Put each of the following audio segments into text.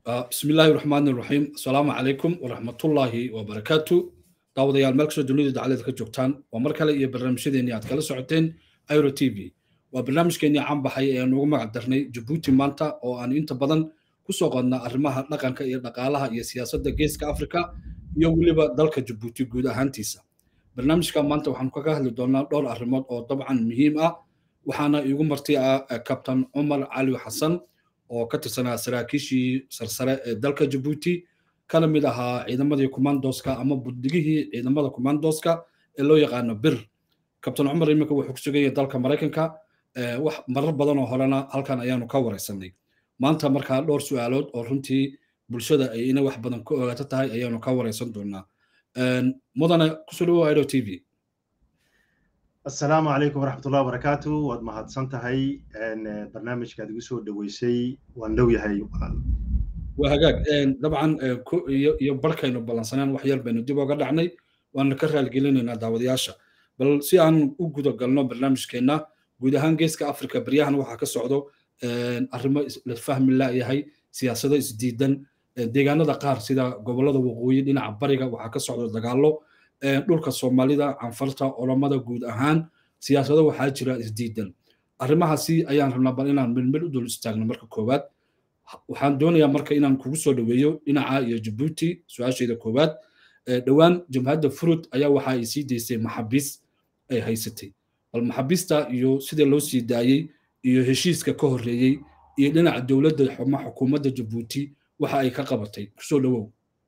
بسم الله الرحمن الرحيم السلام عليكم ورحمة الله وبركاته داوديال ملكسو دنيدا على ذلك جوجتان ومركله iyo barnaamijyadeena aad kala socoteen Euro TV waa barnaamijkeena caan baxay ee nagu magac darnay Djibouti maanta oo aan inta badan ku soo qodnaa arrimaha dhaqanka iyo dhaqaalaha iyo siyaasadda geeska Afrika iyo waliba dalka Djibouti guud ahaantiisa barnaamijka maanta waxaan kaga hadli doonaa dhowr arrimood oo dabcan muhiim ah waxaana igu martay Captain Omar Ali Hassan oo ka tirsanaa saraakiishii sarsare ee dalka Djibouti kana mid ahaa ciidamadii commandoska ama buddigihii ciidamada commandoska ee loo yaqaan bir Captain Umar imika wuxuu ku sugayay dalka Mareykanka wax marar badan oo horena halkan ayaanu ka wareysanay maanta markaa dhowr su'aalood oo runtii bulshada ay inay wax badan ku ogaato tahay ayaanu ka wareysan doonaa mudane ku soo dhawaad Euro TV السلام عليكم ورحمة الله وبركاته واد ما هاد سنتهاي إن برنامج كاد يسوع دويسي وندوي هاي وهجاك طبعا يبركة إنه بلانسان وحير بينه دي بقى دعني وأنا كره الجيلين إن داودياشة بل سي عن وجود قلنا برنامج كنا جودة هنجيس كأفريقيا بريان وحكي السعودة أرمى الفهم الله هي سياسة جديدا ديجانا دقار سيدا قبل هذا وقوي لنا عبارة وحكي السعودة دقالو dhulka Soomaalida anfarta olamada guud ahaan siyaasadda waxa jira isdiidan arrimahaasi ayaan rabnaa bal inaan mid u dul istaagno marka koowaad waxaan doonayaa marka inaan kugu soo dhaweeyo dhinaca iyo Djibouti su'aasheeda koowaad dhawaan jamhadda Furud ayaa waxa ay sii deysay maxabiis ay haysatay bal maxabiista iyo sida loo sii daayay iyo heshiiska ka horeeyay iyo dhinaca dawladda xukuumadda Djibouti waxa ay ka qabatay ku soo dhawow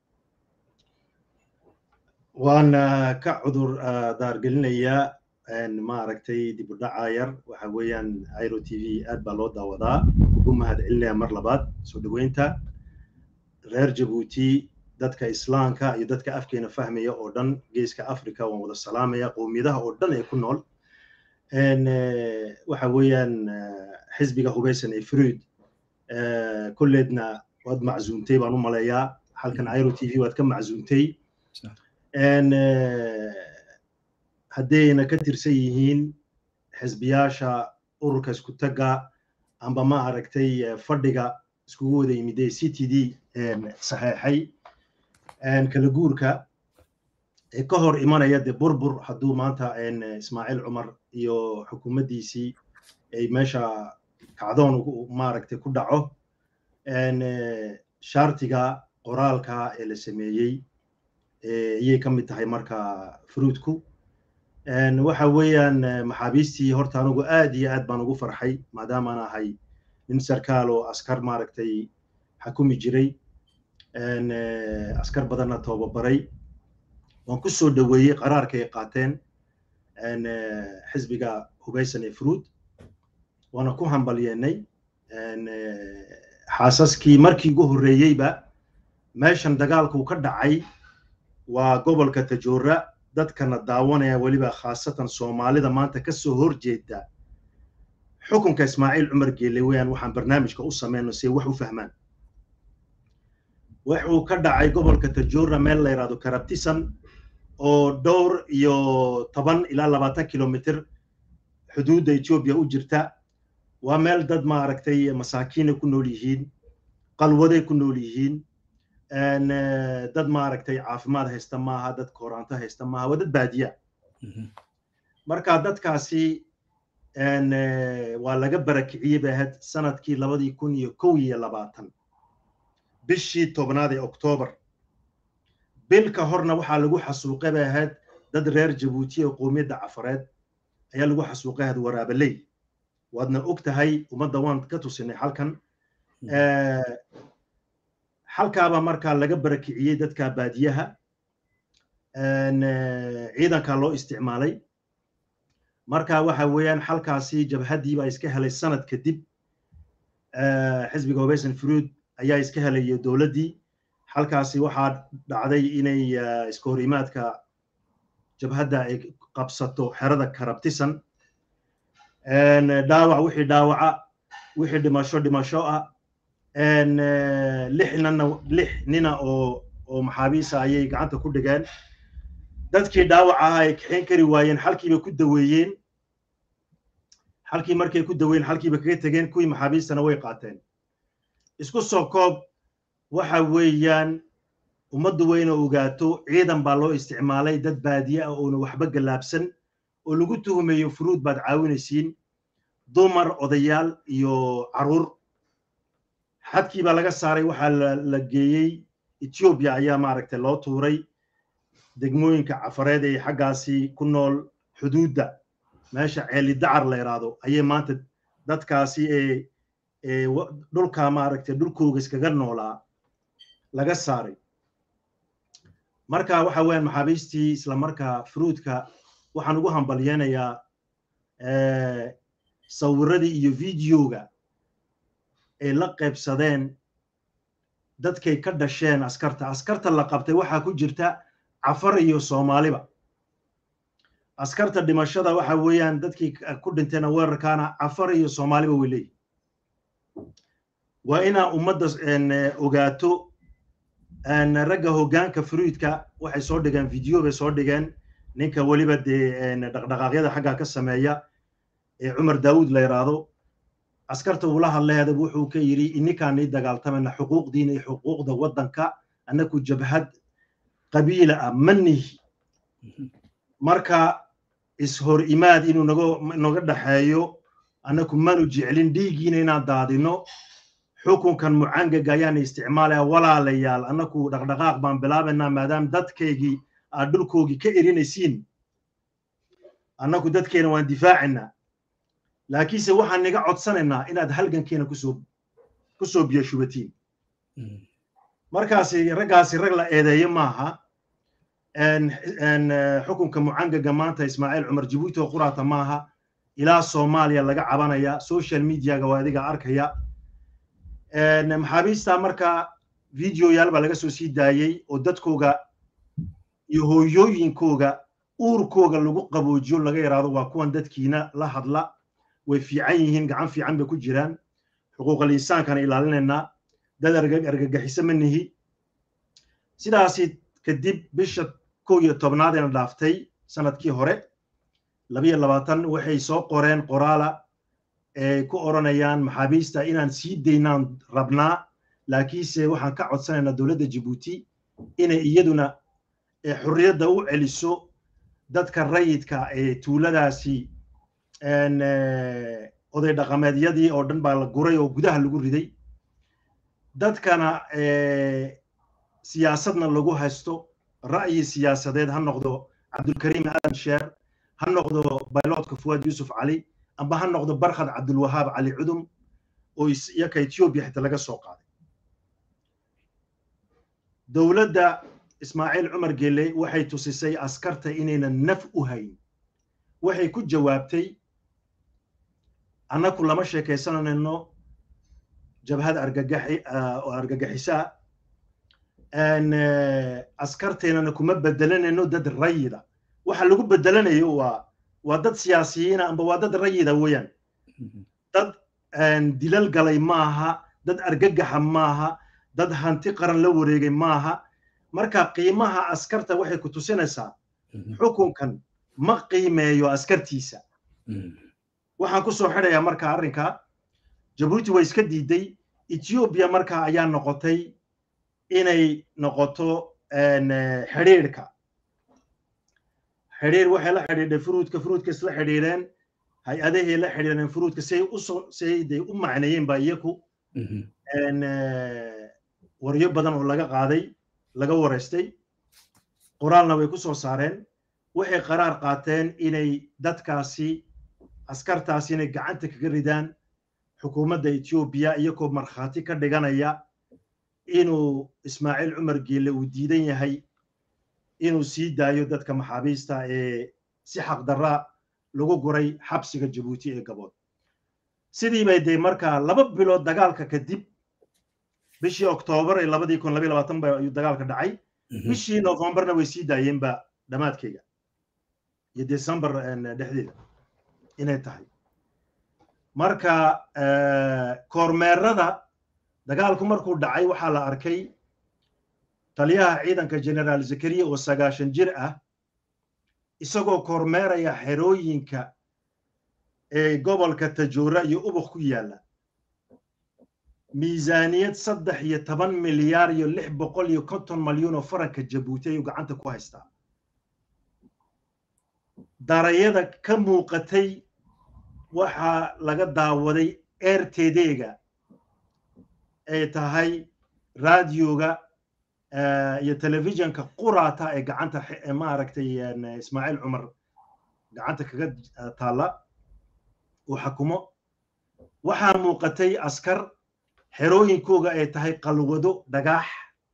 وأنا كعذر دار قلنا يا إن ما ركتي دي بدع عاير وحويان ايرو تي في أدبلود وضع وقوم هاد إلا مرلبات سودوينتا غير جيبوتي دتك إسلام كا يدتك أفكين فهمي يا أردن جيس كأفريقيا ومود السلام يا قومي ده أردن يكون نول إن وحويان حزب هوبيسن إفرود كلنا ود معزومتي بانو ملايا حال كان ايرو تي في ود كم معزومتي إن هدينا كتير سيئين حزبياشا أوركس كتجا أم بما عركتي فردقة سكوودة يمدي سي تي دي صحيحي إن كالجوركا كهر إيمان يد بربر حدو مانتا إن إسماعيل عمر يو حكومة دي سي أي ماشا كعدون وما عركتي كدعوه إن شارتيجا قرالكا اللي سميي iyay ka mid tahay marka fruitku waxa weeyaan maxaabiistii horta anigu aad iyo aad baan ugu farxay maadaama aan ahay nin sarkaal oo askar maaragtay xukumi jiray askar badanna tababaray waan ku soo dhaweeyay qaraarka ay qaateen xisbiga hubeysan ee fruit waana ku hambalyeennay xaasaskii markii ugu horreeyeyba meeshan dagaalku ka dhacay وقبل كتجورة دت كان داوانة وليبا خاصة سومالي دا مانتا كسو هورجيدا حكم كإسماعيل عمر جيلويان وحن برنامج كأوصا مينو سي وحو فهمان وحو كدعي قبل كتجورة ميل ليرادو كاربتيسان او دور يو طبان إلى 40 كيلومتر حدود إثيوبيا أجرتا وميل داد ما عركتي مساكين يكونوا ليهين قلوة يكونوا ليهين ان دad ma aragtay caafimaad haysta maaha dad kooranta haysta maaha waa dad baadiya marka dadkaasi waa laga barakiciyay baahad sanadkii 2021 bishii 10 Oktoobar bilka horna waxa lagu xasuuqay baahad dad reer Djibouti oo qoomiyadda Cafareed ayaa lagu xasuuqay had waraabaley wadna ogtahay umada waan ka tusinay halkan halkaaba marka laga barakiciyay dadka baadiyaha ciidanka loo isticmaalay marka waxa weeyaan halkaasi jabhadii baa iska helay sanad kadib xisbiga hubeysan fruit ayaa iska helay dawladii halkaasi waxa dhacday inay iska horimaadka jabhada ay qabsato xerada karabtisan dhaawac wixii dhimasho ah ان لحننا او محابيسا ayay gacanta ku dhigaan dadkii dhaawaca ay kixin kari waayeen halkiiba ku daweeyeen halkii markay ku daweeyeen halkiiba kaga tageen kuwii maxaabiistana way qaateen isku soo koob waxa weeyaan ummaddu wayna ogaato ciidan baa loo isticmaalay dad baadiye ah oona waxba galaabsan oo lagu tuhumayo furuud baad caawinaysiin dumar odayaal iyo caruur xadkii baa laga saaray waxaa la geeyey Ethiopia ayaa maaragtay loo tuuray degmooyinka cafareed ee xaggaasi ku nool xuduudda meesha ceeli dacar la yiraahdo ayay maanta dadkaasi dhulka maaragtay dhulkooga iskaga noolaa laga saaray marka waxa weeyaan maxaabiistii isla markaa fruudka waxaan ugu hambalyeenayaa sawiradii iyo videoga ay la qaybsadeen dadkay ka dhasheen askarta la qabtay waxaa ku jirta cafar iyo Soomaaliba askarta dhimashada waxa weeyaan dadkii ku dhinteena weerarkaana cafar iyo Soomaaliba way leeyihiin waa inaa ummadda ogaato ragga hoggaanka fruudka waxay soo dhigeen video bay soo dhigeen ninka waliba dhaqdhaqaaqyada xagga ka sameeya ee Cumar Daawud la yiraahdo askarta uu la hadleeyay wuxuu ka yiri ininkaan ay dagaaltamana xuquuqdiina iyo xuquuqda wadanka anaku jabhad qabiila amni marka ishor imaad inuu naga dhaxeeyo anaku manu jeclin dhiigiina inaan daadino xukunkan mucangaga ayaan isticmaalaya walaalayaal anaku dhaqdhaqaaq baan bilaabanaa maadaama dadkeygii aad dhulkoogii ka erinaysiin anaku dadkeena waan difaacina laakiinse waxaan naga codsanaynaa inaad halgankeena ku soo biyo shubatiin markaasi raggaasi rag la eedeeyo maaha xukunka mucangaga maanta Ismaaciil Cumar Jabuuti oo quraata maaha ilaa Soomaaliya laga cabanaya social media-ga waa adiga arkaya maxaabiista marka video yaal baa laga soo sii daayay oo dadkooga iyo hooyooyinkooga uurkooga lagu qaboojiyo laga yiraahdo waa kuwan dadkiina la hadla way fiican yihiin gacan fiican bay ku jiraan xuquuqul insaankana ilaalinayna dad argagaxiso ma nihi sidaasi kadib bisha 11 ee dhaaftay sanadkii hore 22 waxay soo qoreen qoraala ee ku oranayaan maxaabiista inaan sii deynaan rabnaa laakiinse waxaan ka codsanaynaa dawladda Djibouti inay iyaduna xurriyadda u celiso dadka rayidka ee tuuladaasi oday dhaqameedyadii oo dhan baa la guray oo gudaha lagu riday dadkana siyaasadna lagu haysto ra'yi siyaasadeed ha noqdo Cabdulkariim Aadan Sheer ha noqdo bayloodka Fuad Yusuf Ali amba ha noqdo Barkhad Cabdulwahaab Ali Cudum oo iyaka Ethiopia xitaa laga soo qaaday dawladda Ismaaciil Cumar Geele waxay tusisay askarta inayna naf u hayn waxay ku jawaabtay anaku lama sheekaysanayno jabhad argagaxisa askarteena kuma bedelanayno dad rayida waxa lagu bedelanayo waa dad siyaasiyiin amba waa dad rayida weeyaan dad dilal galay maaha dad argagaxa maaha dad hanti qaran la wareegay maaha marka qiimaha askarta waxay ku tusinaysaa xukunkan ma qiimeeyo askartiisa waxaan ku soo xidhayaa marka arrinka Djibouti way iska diiday Ethiopia marka ayaa noqotay inay noqoto xiriirka xiriir waxay la xiriirday fruudka isla xiriireen hay-adahii la xiriireen fruudka say u macneeyeen baa iyaku waryo badan oo laga qaaday laga wareystay qoraalna way ku soo saareen waxay qaraar qaateen inay dadkaasi askartaasi inay gacanta kaga ridaan xukuumadda Ethiopia iyagoo markhaati ka dhiganaya inuu Ismaaciil Cumar Geele uu diidan yahay inuu sii daayo dadka maxaabiista ee si xaq darra lagu guray xabsiga Djibouti ee Gabood sidii bay day marka 2 bilood dagaalka kadib bishii Oktoobar ee 2022 baa ayuu dagaalka dhacay bishii Novemberna way sii daayeen ba dhamaadkeega iyo December dhexdeeda inay tahay marka kormeerada dagaalku markuu dhacay waxa la arkay taliyaha ciidanka General Zakariya oo 90 jir ah isagoo kormeeraya xerooyinka ee gobolka Tajoora iyo Ubuk ku yaala miisaaniyad 13 milyaar iyo 650 malyan oo faranka Jabuuti ayuu gacanta ku haystaa darayada ka muuqatay waxaa laga daawaday RTD-ga ay tahay raadiyoga iyo telefishinka quraata ee gacanta ma aragtay Ismaaciil Cumar gacanta kaga taala oo xukumo waxaa muuqatay askar xerooyinkooga ay tahay qalwado dhagax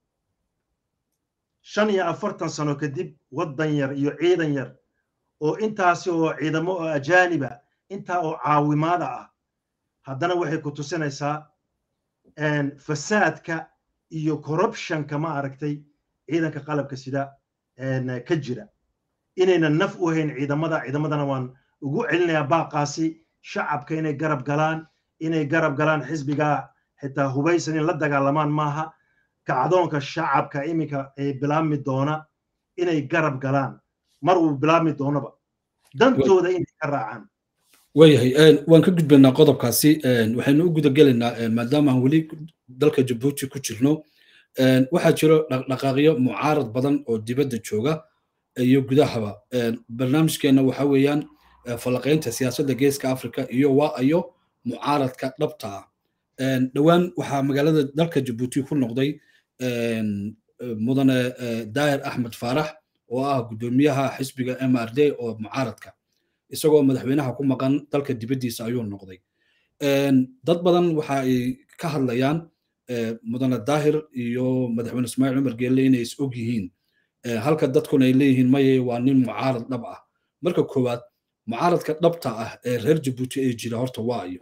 45 sano kadib wadan yar iyo ciidan yar oo intaasi oo ciidamo oo ajaaniba inta oo caawimaada ah haddana waxay ku tusinaysaa fasaadka iyo corruptionka ma aragtay ciidanka qalabka sida ka jira inayna naf u hayn ciidamadana waan ugu celinayaa baaqaasi shacabka inay garab galaan xisbiga xitaa hubaysan in la dagaalamaan maaha kacdoonka shacabka iminka ay bilaabmi doona inay garab galaan mar uu bilaabmi doonaba dantooda inay ka raacaan waayahay waan ka gudbaynaa qodobkaasi waxaynu u guda gelaynaa maadaama aan weli dalka Jabuuti ku jirno waxaa jiro dhaqdhaqaaqyo mucaarad badan oo dibadda jooga iyo gudahaba barnaamijkeena waxa weeyaan falaqaynta siyaasadda geeska Afrika iyo waayo mucaaradka dhabta ah dhawaan waxaa magaalada dalka Jabuuti ku noqday mudane Daahir Axmed Faarax oo ah gudoomiyaha xisbiga MRD oo mucaaradka isagoo madaxweynaha ku maqan dalka dibadiisa ayuu noqday dad badan waxa ay ka hadlayaan mudane Daahir iyo madaxweyne Ismaaciil Cumar Geelle inay is og yihiin halka dadkuna ay leeyihiin maye waa nin mucaarad dhab ah marka koowaad mucaaradka dhabta ah ee reer Jabuuti ay jira horta waayo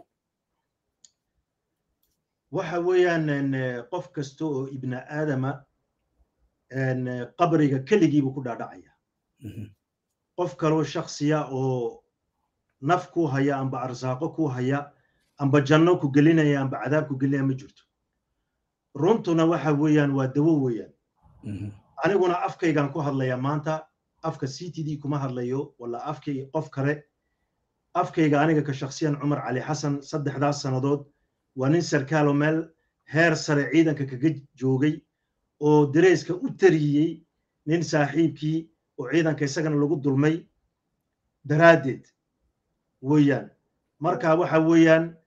waxa weeyaan qof kasta oo ibn aadama qabriga kaligiiba ku dhaadhacaya qof kaloo shakhsiya oo naf ku haya amba arsaaqo ku haya amba janno ku gelinaya amba cadaab ku gelinaya ma jirto runtuna waxa weeyaan waa dawo weeyaan aniguna afkaygan ku hadlaya maanta afka CTD kuma hadlayo wala afkay qof kale afkayga aniga ka shakhsiyan Cumar Cali Xasan 3 sanadood waa nin sarkaal oo meel heer sare ciidanka kaga joogay oo dareeska u tariyay nin saaxiibkii oo ciidanka isagana lagu dulmay daraadeed weeyaan marka waxa weeyaan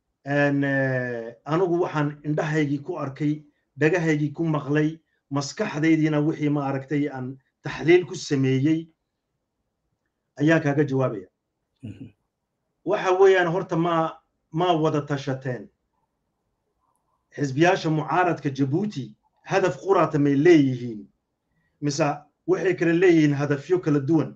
anigu waxaan indhahaygii ku arkay dhagahaygii ku maqlay maskaxdaydiina wixii ma aragtay aan taxliil ku sameeyay ayaa kaaga jawaabaya waxa weeyaan horta ma wada tashateen xisbiyaasha mucaaradka Jabuuti hadaf quraata may leeyihiin misa waxay kala leeyihiin hadafyo kala duwan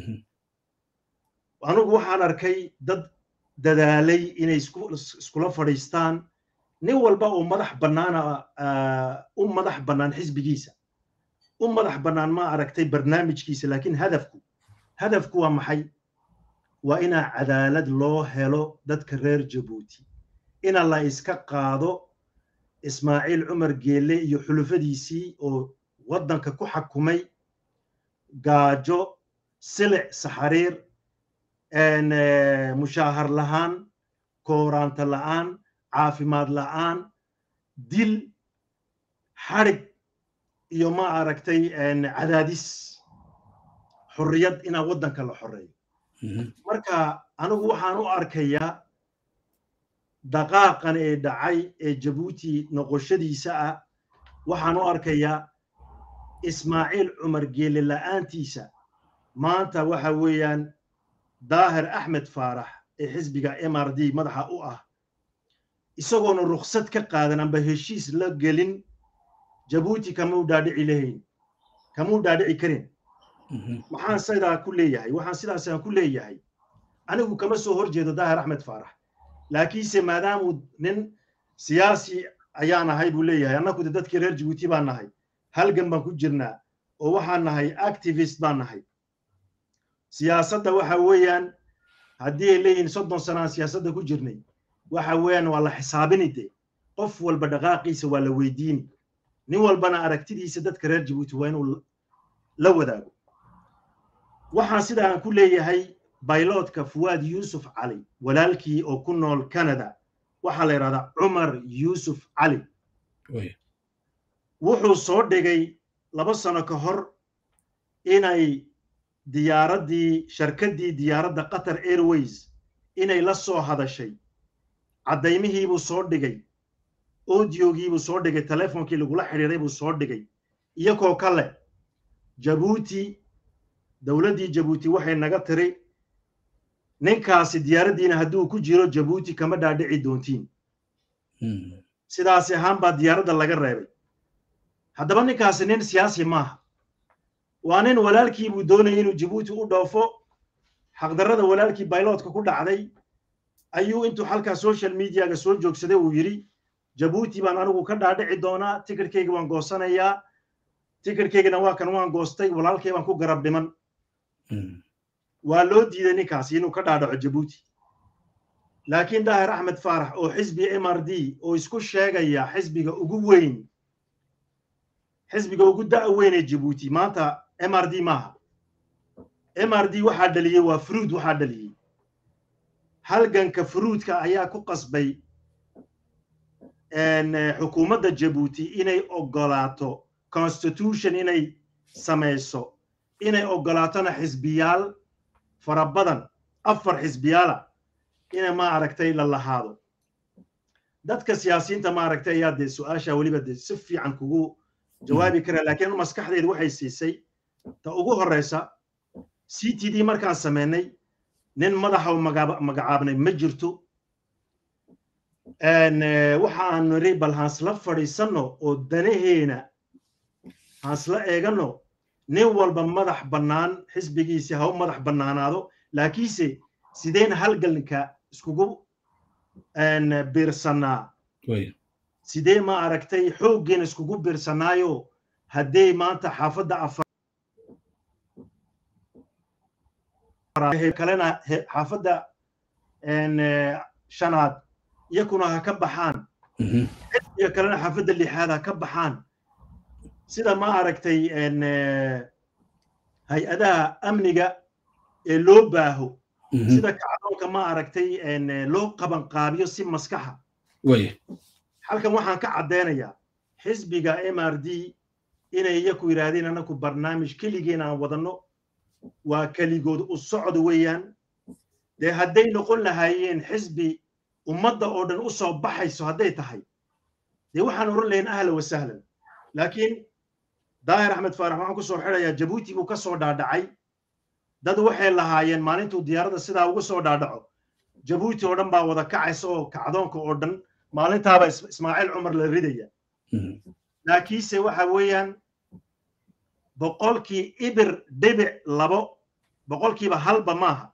anigu waxaan arkay dad dadaalay inay iskula fadhiistaan nin walba oo madax bannaan xisbigiisa u madax bannaan ma aragtay barnaamijkiisa laakiin hadafku waa maxay waa inaa cadaalad loo helo dadka reer Jabuuti ina la iska qaado Ismaaciil Cumar Geelle iyo xulufadiisii oo wadanka ku xakumay gaajo silic saxariir mushaahar la'aan kooranta la'aan caafimaad la'aan dil xarig iyo ma aragtay cadaadis xurriyad ina wadanka la xoreeyo marka anigu waxaan u arkayaa daqaaqan ee dhacay ee Jabuuti noqoshadiisa ah waxaan u arkayaa Ismaaciil Cumar Geelle la'aantiisa maanta waxa weeyaan Daahir Axmed Faarax ee xisbiga MRD madaxa u ah isagoona ruqsad ka qaadan amba heshiis la gelin Jabuuti kamuu dhaadhici karin maxaan sidaa ku leeyahay waxaan sidaas ku leeyahay anigu kama soo horjeedo Daahir Axmed Faarax laakiinse maadaama nin siyaasi ayaan ahay buu leeyahay annagu dadkii reer Jabuuti baan nahay halgan baan ku jirnaa oo waxaan nahay activist baan nahay siyaasadda waxa weeyaan haddii ay leeyihiin 30 sano siyaasadda ku jirnay waxa weeyaan waa la xisaabinide qof walba dhaqaaqiisa waa la weydiin nin walbana aragtidiisa dadka reer Jabuuti waa inuu la wadaago waxaan sidaa ku leeyahay بايلوتك فؤاد يوسف علي walaalkii oo ku nool Canada waxaa la yidhahdaa cumar yuusuf cali way wuxuu soo dhigay 2 sano ka hor inay shirkaddii diyaaradda Qatar Airways inay la soo hadashay caddaymihiibuu soo dhigay audiogiibuu soo dhigay telefonkii lagula xidhiiray buu soo dhigay iyagoo kale Jabuuti dowladdii Jabuuti waxay naga tiri ninkaasi diyaaraddiina hadduu ku jiro Jabuuti kama dhaadhici doontiin sidaas ahaan baa diyaaradda laga reebay haddaba ninkaasi nin siyaasi maaha waa nin walaalkii buu doonayay inuu Jabuuti u dhoofo xaqdarrada walaalkii bayloodka ku dhacday ayuu intuu halkaa social mediaga soo joogsaday uu yidhi Jabuuti baan anigu ka dhaadhici doonaa tikirkeyga waan goosanayaa tikirkeygana waa kan waan goostay walaalkay baan ku garab dhiman waa loo diiday ninkaasi inuu ka dhaadhaco Jabuuti laakiin Daahir Axmed Faarax oo xisbi MRD oo isku sheegaya xisbiga ugu weyn xisbiga ugu da'weyn ee Jabuuti maanta MRD maaha MRD waxaa dhaliyay waa fruud waxaa dhaliyay halganka fruudka ayaa ku qasbay xukuumadda Jabuuti inay ogolaato constitution inay samayso inay ogolaatona xisbiyaal fara badan 4 xisbiyaala inay ma aragtay la lahaado dadka siyaasiyiinta ma aragtay ayaa dee su-aasha weliba dee si fiican kugu jawaabi kara laakiin maskaxdeedu waxay siisay ta ugu horeysa CTD markaan sameynay nin madaxa magacaabnay ma jirto waxaan niri bal hansla fadhiisano oo danaheena hansla eegano nin walba madax bannaan xisbigiisi ha u madax bannaanaado laakiinse sideen halganka iskugu biirsanaa sidee ma aragtay xooggeena iskugu biirsanaayo haddee maanta xaafadda kalena xaafadda shanaad iyakuna ha ka baxaan iyo kalena xaafadda lixaad ha ka baxaan sida ma aragtay hay-adaha amniga ee loo baaho sida kacdoonka ma aragtay loo qabanqaabiyo si maskaxa halkan waxaan ka caddeynayaa xisbiga MRD inay iyaku yidhaahdeen anaku barnaamij keligeena aan wadanno waa keligood u socdo weeyaan dee hadday noqon lahaayeen xisbi ummadda oo dhan u soo baxayso hadday tahay dee waxaan oran lahayn ahlan wa sahlan laakiin Daahir Axmed Faarax waxaan ku soo xidhayaa Jabuuti buu ka soo dhaadhacay dad waxay lahaayeen maalintuu diyaaradda sidaa ugu soo dhaadhaco Jabuuti oo dhan baa wada kacaysa oo kacdoonka oo dhan maalintaaba Ismaaciil Cumar la ridaya laakiinse waxa weeyaan boqolkii ibir dhibic 2 boqolkiiba halba maaha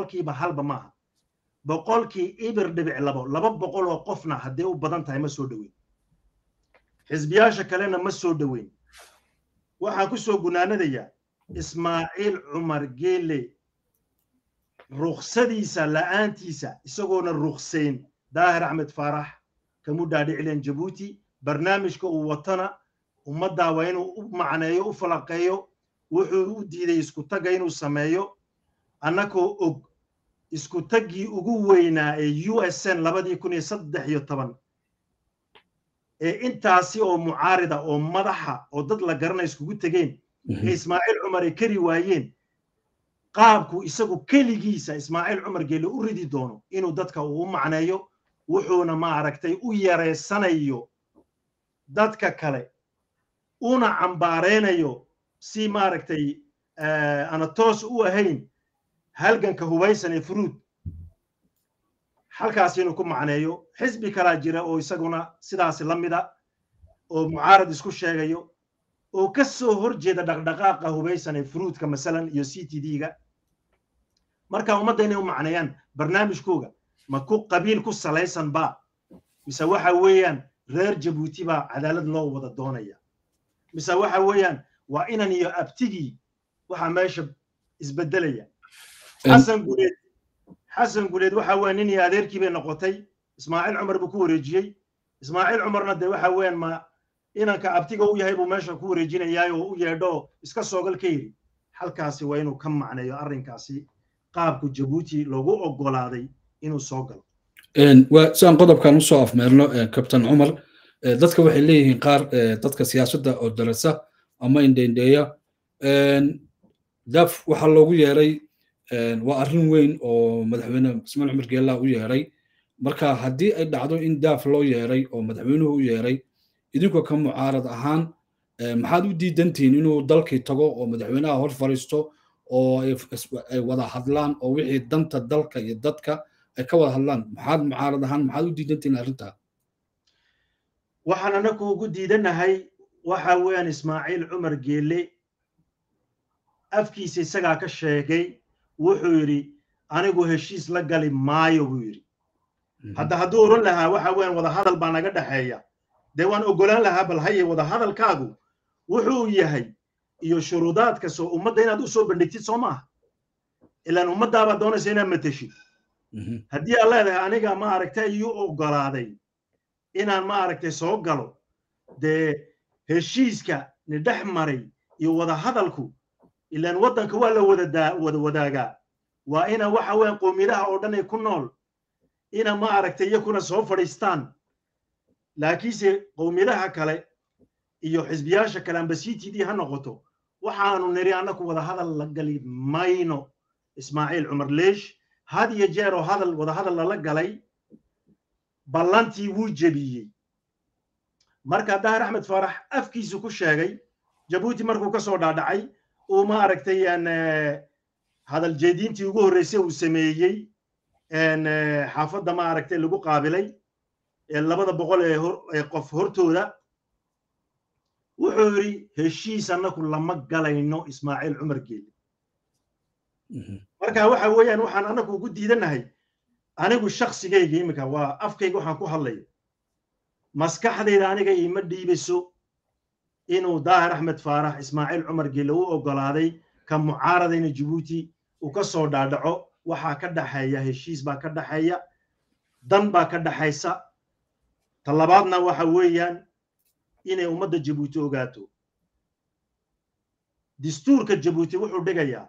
boqolkii ibir dhibic 2 boqol oo qofna haddii u badan tahay ma soo dhaweyn xisbiyaasha kalena ma soo dhaweyn waxaan ku soo gunaanadayaa Ismaaciil Cumar Geele ruqsadiisa la'aantiisa isagoona ruqsayn Daahir Axmed Faarax kamu dhaadhicleen Jabuuti barnaamijka uu watana ummadda waa inuu u macneeyo u falaqeeyo wuxuu u diiday isku tagga inuu sameeyo annagoo og isku taggii ugu weynaa ee USN 2013 ee intaasi oo mucaarida oo madaxa oo dad la garanay iskugu tegeen ee Ismaaciil Cumar ay kari waayeen qaabku isagu keligiisa Ismaaciil Cumar Geele u ridi doono inuu dadka u macneeyo wuxuuna ma aragtay u yareysanayo dadka kale una cambaareynayo si ma aragtay ana toos u ahayn halganka hubaysan ee fruud halkaas inuu ku macneeyo xisbi kala jira oo isaguna sidaas la mida oo mucaarad isku sheegayo oo ka soo horjeeda dhaqdhaqaaqa hubaysan ee fruudka masalan iyo CTD-ga marka ummadda inay u macneeyaan barnaamijkooga ma ku qabiil ku salaysan ba mise waxa weeyaan reer Jabuuti ba cadaalad loo wada doonaya mise waxa weeyaan waa inan iyo abtigii waxa meesha isbedelaya xasan guleed waxa weeyaan nin iyo adeerkii bay noqotay Ismaaciil Cumar buu ku wareejiyay Ismaaciil Cumarna de waxa weeyaan ma inanka abtiga u yahay buu meesha ku wareejinayaa oo u yeedho iska soogal ka yiri halkaasi waa inuu ka macneeyo arrinkaasi qaabku Jabuuti loogu ogolaaday inuu soo galo وسان قضب كان نصوف ميرنو كابتن عمر dadka waxay leeyihiin qaar dadka siyaasadda oo darasa ama indheindheeya daf waxaa loogu yeeray waa arrin weyn oo madaxweyne ismaaciil cumar geella u yeeray marka haddii ay dhacdo in daaf loo yeeray oo madaxweynuhu u yeeray idinkoo ka mucaarad ahaan maxaad u diidantihiin inuu dalkii tago oo madaxweynaha hor fariisto oo ay wada hadlaan oo wixii danta dalka iyo dadka ay ka wada hadlaan maxaad mucaarad ahaan maxaad u diidantihiin arrintaa waxaan anagu ugu diidanahay waxa weeyaan ismaaciil cumar geelle afkiisa isagaa ka sheegay wuxuu yidhi anigu heshiis la gali maayo buu yidhi hadduu oran lahaa waxa weeyaan wada hadal baa naga dhaxeeya dee waan ogolaan lahaa bal haye wada hadalkaagu wuxuu yahay iyo shuruudaadka soo ummadda inaad u soo bandhigtid soo maaha ilaan ummaddaabaa doonaysa inaad mateshid haddii aad leedahay aniga ma aragtay iyuu ogolaaday inaan ma aragtay soo galo dee heshiiska ni dhex maray iyo wada hadalku ilaan waddanka waa la wada wadaagaa waa ina waxa weeyaan qowmiyadaha oo dhan ay ku nool ina ma aragtay iyakuna soo fadhiistaan laakiinse qowmiyadaha kale iyo xisbiyaasha kale amba CTD ha noqoto waxaanu niri annaku wada hadal la gali mayno ismaaciil cumar leesh had iyo jeer oo wada hadal lala galay ballantii wuu jebiyey marka daahir axmed faarax afkiisu ku sheegay jabuuti markuu ka soo dhaadhacay uu ma aragtay hadal jeediintii ugu horreysay uu sameeyey xaafadda ma aragtay lagu qaabilay 200 ee qof hortooda wuxuu yidhi heshiis annaku lama galayno ismaaciil cumar geelle marka waxa weeyaan waxaan annagu ugu diidanahay anigu shakhsigayga iminka waa afkayga waxaan ku hadlaya maskaxdayda aniga iima dhiibayso inuu daahir axmed faarax ismaaciil cumar geelle u ogolaaday ka mucaaradayna jabuuti uu ka soo dhaadhaco waxaa ka dhaxeeya heshiis baa ka dhaxeeya dan baa ka dhaxaysa talabaadna waxa weeyaan inay ummadda jabuuti ogaato dastuurka jabuuti wuxuu dhigayaa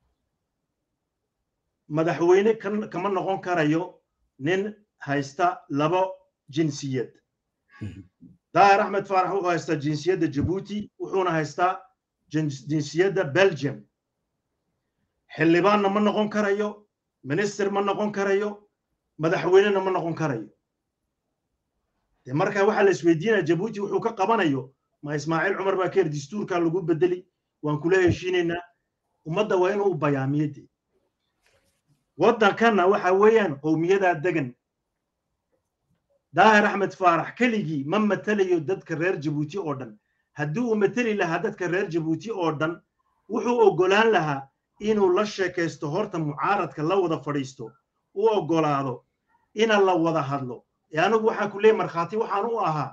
madaxweyne kama noqon karayo nin haysta 2 jinsiyad daahir axmed faarax wuxuu haystaa jinsiyadda jabuuti wuxuuna haystaa jinsiyadda belgium xildhibaanna ma noqon karayo minister ma noqon karayo madaxweynena ma noqon karayo dee marka waxaa la isweydiinaya jabuuti wuxuu ka qabanayo ma ismaaciil cumar baa keer dastuurkaa lagu bedeli waan kula heshiinaynaa ummadda waa inuu bayaamiyadde waddankanna waxa weeyaan qowmiyadaa degan daahir axmed faarax keligii ma matalayo dadka reer jabuuti oo dhan haddii uu matali lahaa dadka reer jabuuti oo dhan wuxuu ogolaan lahaa inuu la sheekaysto horta mucaaradka la wada fadhiisto u ogolaado ina la wada hadlo anigu waxaan ku leeyahay markhaati waxaan u ahaa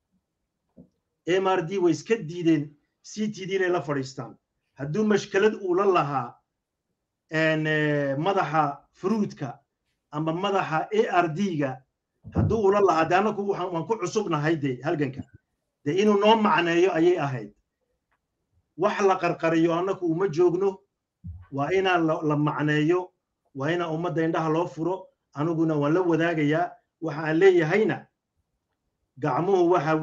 MRD way iska diideen CTD inay la fadhiistaan hadduu mashkalad uu la lahaa madaxa fruudka ama madaxa ARD-ga hadduu ula lahaa de anagu waan ku cusubnahay de halganka de inuu noo macneeyo ayay ahayd wax la qarqariyo anagu uma joogno waa inaa la macneeyo waa inaa ummadda indhaha loo furo aniguna waan la wadaagayaa waxa aan leeyahayna gacmuhu waxa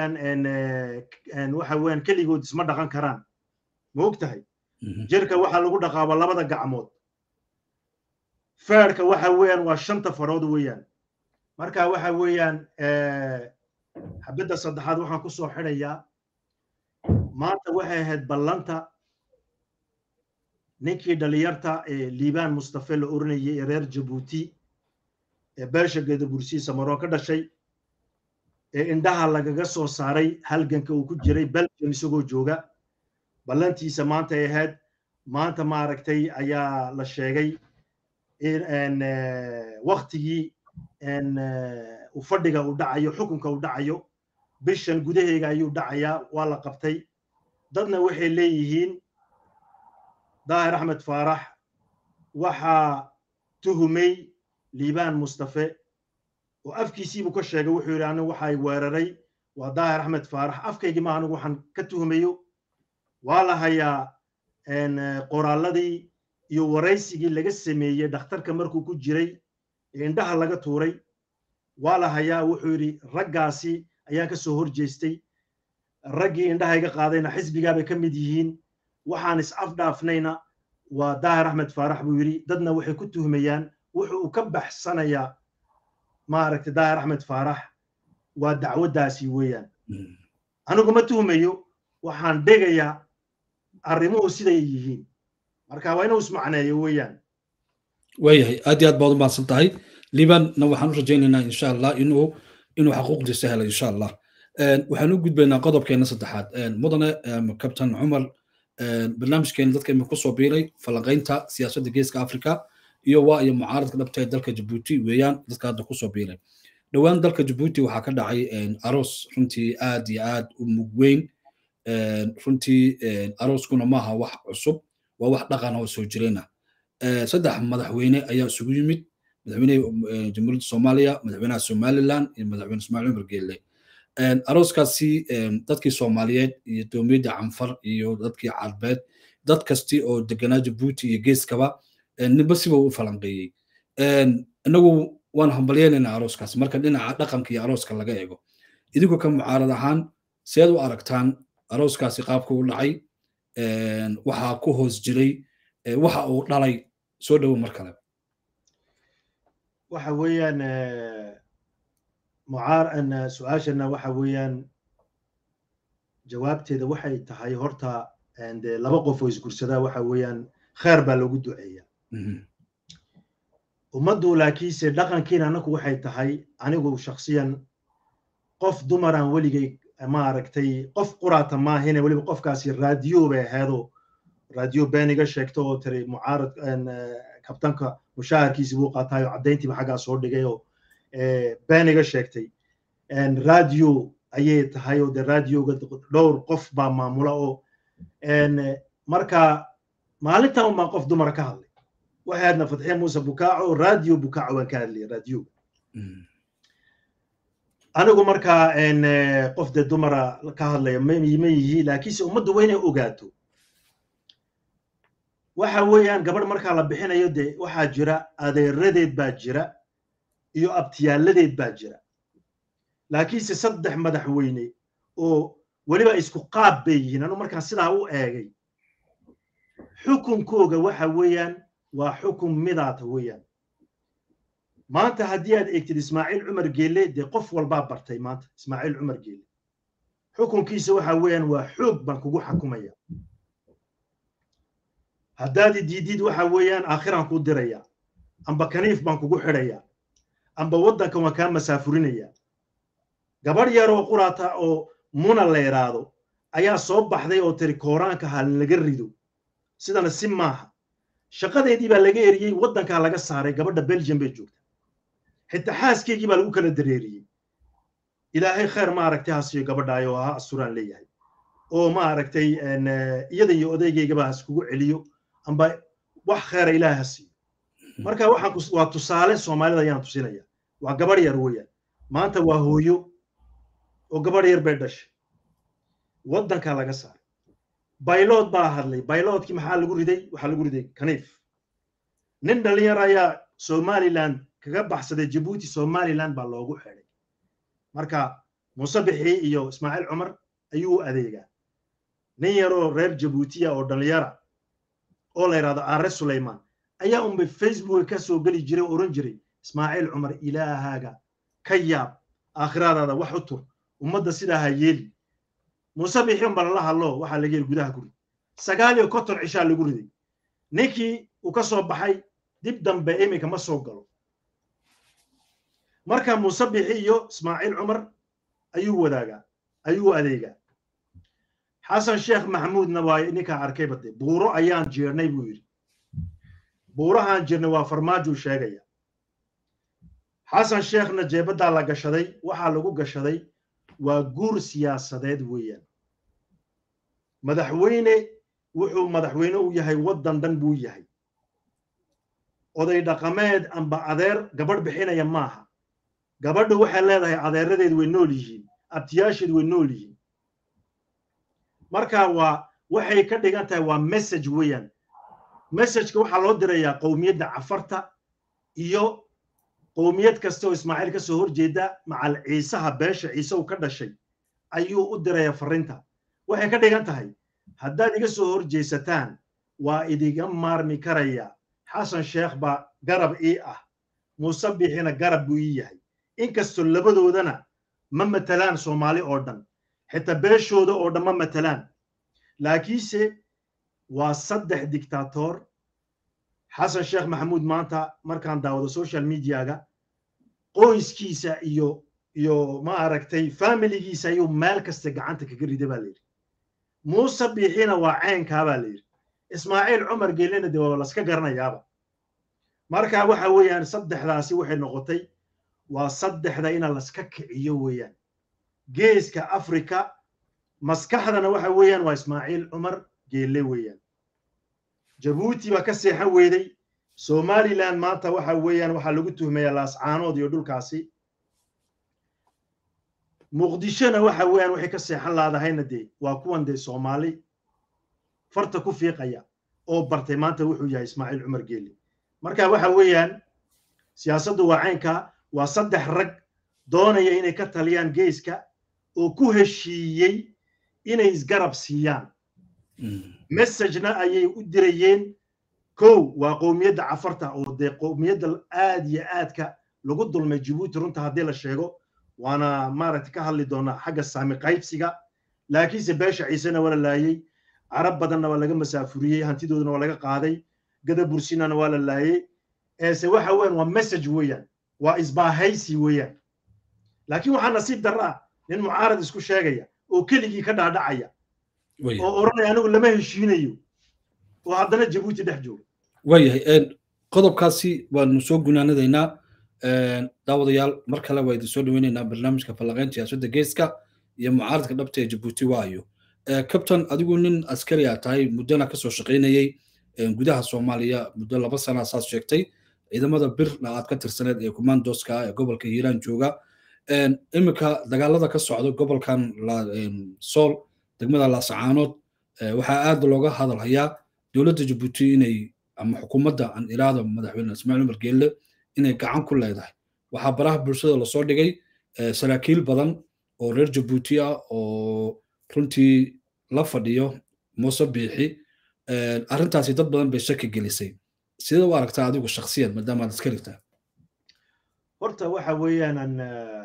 weeyaan keligood isma dhaqan karaan ma og tahay jirka waxaa lagu dhaqaaba 2 gacmood feerka waxa weeyaan waa 5 farood weeyaan marka waxa weeyaan xabadda saddexaad waxaan ku soo xidhayaa maanta waxay ahayd ballanta ninkii dhalinyarta ee liibaan mustafe la oranayay ee reer jabuuti ee beesha geedabursi samaroon ka dhashay ee indhaha lagaga soo saaray halganka uu ku jiray belgium isagoo jooga ballantiisa maanta ay ahayd maanta ma aragtay ayaa la sheegay in waqtigii uu fadhiga uu dhacayo xukunka uu dhacayo bishan gudaheega ayuu dhacayaa waa la qabtay dadna waxay leeyihiin daahir axmed faarax waxaa tuhumay liibaan mustafe oo afkiisiibuu ka sheegay wuxuu yidhi anigu waxay weeraray waa daahir axmed faarax afkaygii ma anigu waxaan ka tuhumayo waa la hayaa qoraalladii iyo waraysigii laga sameeyey dhakhtarka markuu ku jiray ee indhaha laga tuuray wala haya wuxuu yiri raggaasi ayaan ka soo horjeestay raggii indhahayga qaadayna xisbiga bay ka mid yihiin waxaan is afdhaafnayna waa Daahir Axmed Faarax buu yiri dadna waxay ku tuhmayaan wuxuu ka baxsanaya ma aragtay Daahir Axmed Faarax waa dacwadaasi weeyaan anigu ma tuhmayo waxaan dhegayaa arrimuhu siday yihiin marka waa inuu ismacneeyo weeyaan waayahay aad iyo aad baad u mahadsan tahay libanna waxaan u rajaynaynaa insha allah inuu xaquuqdiisa helo insha allah waxaan u gudbaynaa qodobkeena saddexaad mudane kabtan cumar barnaamijkeena dadka imika kusoo biiray falanqaynta siyaasadda geeska afrika iyo iyo mucaaradka dhabta ee dalka jabuuti weeyaan dadka hadda kusoo biiray dhowaan dalka jabuuti waxaa ka dhacay aroos runtii aad iyo aad u mug weyn runtii arooskuna maaha wax cusub waa wax dhaqan oo soo jirayna saddex madaxweyne ayaa isugu yimid madaxweynaha jamhuuriyadda soomaaliya madaxweynaha somaliland iyo madaxweyne ismaaciil cumar geelle arooskaasi dadkii soomaaliyeed iyo doomiyadda canfar iyo dadkii carbeed dad kasti oo deganaa jabuuti iyo geeskaba ninba siba u falanqeeyey inagu waan hambalyeynayna arooskaas marka dhinaca dhaqanka iyo arooska laga eego idinku ka mucaarad ahaan seed u aragtaan arooskaasi qaabka u dhacay waxaa ku hoos jiray waxa uu dhalay soo dhowo mar kale waxa weeyaan su-aashana waxa weeyaan jawaabteeda waxay tahay horta laba qof oo isgursadaa waxa weeyaan kheer baa lagu duceeya ummaddu laakiinse dhaqankiina anaku waxay tahay anigu shakhsiyan qof dumaraan weligay ma aragtay qof quraata maahine weliba qofkaasi raadiyo bay ahaydoo raadiyo been iga sheegto oo tiri mucaarad kabtanka mushaharkiisi buu qaataayo caddayntiiba xaggaa soo dhigay oo been iga sheegtay raadiyo ayay tahay oo de raadiyoga dhowr qof baa maamula oo marka maalintan unbaan qof dumara ka hadlay waxay aadna fatxiye muuse bukaaco raadiyo bukaaco waan ka hadlaya raadiyoga anigu markaa qof de dumara ka hadlaya ma yihi laakiinse ummaddu waa inay ogaato waxa weeyaan gabadh markaa la bixinayo de waxaa jira adeeradeed baa jira iyo abtiyaaladeed baa jira laakiinse saddex madaxweyne oo weliba isku qaab bay yihiin anu markaan sidaa u eegay xukunkooga waxa weeyaan waa xukun midaata weeyaan maanta haddii aad eegtid ismaaciil cumar geelle dee qof walbaa bartay maanta ismaaciil cumar geelle xukunkiisa waxa weeyaan waa xoog baan kugu xakumaya haddaad diidid waxa weeyaan aakhiraan kuu diraya amba kaniif baan kugu xidhaya amba waddankan waan kaa masaafurinaya gabadh yar oo quraata oo muna la yidhaahdo ayaa soo baxday oo tiri kooraanka ha laga rido sidana si maaha shaqadeedii baa laga eriyey waddankaa laga saaray gabadha belgium bay joogta xitaa xaaskeygii baa lagu kala dareeriyey ilaahay khayr ma aragtay ha siiyo gabadhaayo ha asuraan leeyahay oo ma aragtay iyada iyo odaygaygaba ha iskugu celiyo amba wax khayra ilaahay ha siiyo marka waa tusaale soomaalida ayaan tusinaya waa gabadh yar weeyaan maanta waa hooyo oo gabadh yar bay dhashay waddankaa laga saaray baylood baa hadlay bayloodkii maxaa lagu riday waxaa lagu riday kaniif nin dhalinyar ayaa somaliland kaga baxsaday jabuuti somaliland baa loogu xidhay marka muuse bixi iyo ismaaciil cumar ayuu adeegaa nin yaroo reer jabuutiya oo dhalinyara oo la yidhahdo aare sulaymaan ayaa unbay facebook ka soo geli jiray oo oran jiray ismaaciil cumar ilaahaaga ka yaab aakhiradaada wax u tur ummadda sidaa ha yeeli muuse bixi unba lala hadlo waxaa laga yeli gudaha guri 9 cishaa lagu riday ninkii uu ka soo baxay dib dambe iminka ma soo galo marka muuse bixi iyo ismaaciil cumar ayuu wadaagaa ayuu adeegaa xasan sheekh maxamuudna waa ninkaa arkay bade buuro ayaan jeernay buu yidhi buurahaan jirnay waa farmaajuu sheegaya xasan sheekhna jeebaddaa la gashaday waxaa lagu gashaday waa guur siyaasadeed weeyaan madaxweyne wuxuu madaxweyne u yahay waddan dhan buu yahay oday dhaqameed amba adeer gabadh bixinaya maaha gabadhu waxay leedahay adeeradeed way nool yihiin abtiyaasheed way nool yihiin marka waxay ka dhigan tahay waa message weeyaan messageka waxaa loo dirayaa qowmiyadda cafarta iyo qowmiyad kasta oo ismaaciil ka soo horjeeda macal ciisaha beesha ciise uu ka dhashay ayuu u diraya fariinta waxay ka dhigan tahay haddaad iga soo horjeesataan waa idiga maarmi karaya xasan sheekh baa garab ii ah muuse bixina garab buu ii yahay inkastoo labadoodana ma matalaan soomaali oo dhan xitaa beeshooda oo dhan ma matalaan laakiinse waa 3 dictator xasan sheekh maxamuud maanta markaan daawado social mediaga qoyskiisa iyo ma aragtay familigiisa ayuu meel kasta gacanta kaga riday baa layidhi muuse bixina waa caynkaa baa layidhi ismaaciil cumar geelena dee waa laska garanayaaba marka waxa weeyaan saddexdaasi waxay noqotay waa saddexda ina laska kiciyo weeyaan geeska afrika maskaxdana waxa weeyaan waa ismaaciil cumar geelle weeyaan jabuuti baa ka seexan weyday somaliland maanta waxa weeyaan waxaa lagu tuhmayaa laascaanood iyo dhulkaasi muqdishona waxa weeyaan waxay ka seexan laadahayna dee waa kuwan dee soomaali farta ku fiiqaya oo bartay maanta wuxuu yahay ismaaciil cumar geelle marka waxa weeyaan siyaasaddu waa caynka waa 3 rag doonaya inay ka taliyaan geeska oo ku heshiiyey inay isgarab siiyaan message-na ayay u dirayeen kow waa qowmiyadda cafarta oo dee qowmiyadda aad iyo aadka lagu dulmay jabuuti runta haddii la sheego waana maaragta ka hadli doonaa xagga saami qaybsiga laakiinse beesha ciisena waa la laayey carab badanna waa laga masaafuriyey hantidoodana waa laga qaaday gada bursinana waa la laayey eese waxa weeyaan waa message weeyaan waa isbaahaysi weeyaan laakiin waxaa nasiib darra nin mucaarad isku sheegaya oo keligii ka dhaadhacaya oo oranaya anigu lama heshiinayo oo haddana jabuuti dhex jooga waayahay qodobkaasi waanu soo gunaanadaynaa daawadayaal mar kale waa idin soo dhaweynaynaa barnaamijka falanqaynta siyaasadda geeska iyo mucaaradka dhabta ee jabuuti waayo kabtan adigu nin askari ah tahay muddana kasoo shaqaynayay gudaha soomaaliya muddo 2 sano saas sheegtay ciidamada birna aad ka tirsaneed ee commandoska ee gobolka hiiraan jooga imika dagaalada ka socda gobolkan sool degmada laascaanood waxaa aad looga hadalhayaa dowladda jabuuti inay ama xukuumadda aan iraada madaxweyne ismaaciil cumar geelle inay gacan ku leedahay waxaa baraha bulshada lasoo dhigay saraakiil badan oo reer jabuuti ah oo runtii la fadhiyo muuse biixi arrintaasi dad badan bay shaki gelisay sida u aragtaa adigu shakhsiyan maadaama aad iska rigtaa horta waxa weeyaan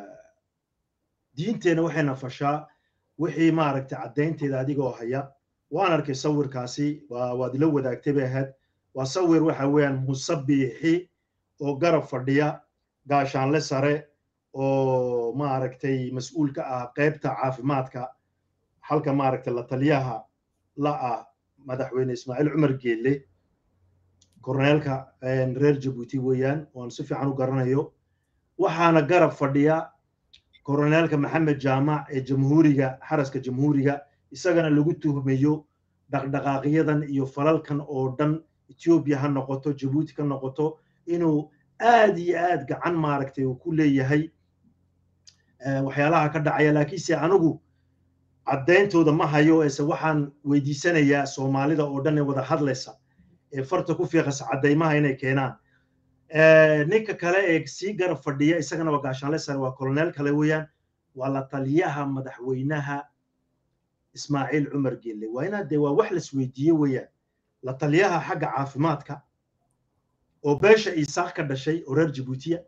diinteena waxayna fashaa wixii maaragtay caddaynteeda adigoo haya waan arkay sawirkaasi waad ila wadaagtay bay ahayd waa sawir waxa weeyaan muuse biixi oo garab fadhiya gaashaanle sare oo maaragtay mas'uul ka ah qaybta caafimaadka halka maaragtay la taliyaha la ah madaxweyne ismaaciil cumar geelle korneelka reer jabuuti weeyaan waan si fiican u garanayo waxaana garab fadhiya korneelka maxamed jaamac ee jamhuuriga xaraska jamhuuriga isagana lagu tuhmayo dhaqdhaqaaqyadan iyo falalkan oo dhan Ethiopia ha noqoto Djibouti ka noqoto inuu aad iyo aad gacan maaragtay uu ku leeyahay waxyaalaha ka dhacaya laakiinse anigu caddayntooda ma hayo ese waxaan weydiisanayaa Soomaalida oo dhan ee wada hadlaysa ee farta ku fiiqaysa caddaymaha inay keenaan ninka kale ee sii garab fadhiya isagana waa gaashaanle sare waa colonel kale weeyaan waa la taliyaha madaxweynaha Ismaaciil Cumar Geelle waa inaad dee waa wax la isweydiiyey weeyaan la taliyaha xagga caafimaadka oo beesha Isaaq ka dhashay oo reer Djibouti